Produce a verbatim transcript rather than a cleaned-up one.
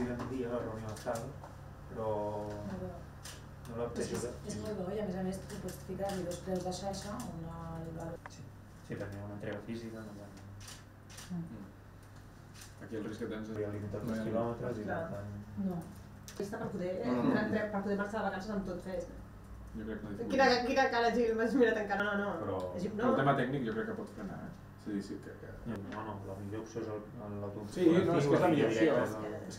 sortida un dia, la reunió tal, però no la és, és molt bo i a més a més tu pots ficar-li dos preus de xarxa una... Sí, sí perquè hi ha una entrega física no hi ha... Mm. Aquí el risc que tens és... Hi ha limitat dels quilòmetres i per tant... No. Llista per poder, No, no, no. per poder marxar de vacances amb tot fet. Jo crec que no Quina, quina cara, Gil, m'has mirat encara, no, no. Però És, no. El tema tècnic jo crec que pot frenar, eh? Sí, sí, que... que... No, no, la millor opció és l'automoció. Sí, no, és que és la millor opció. És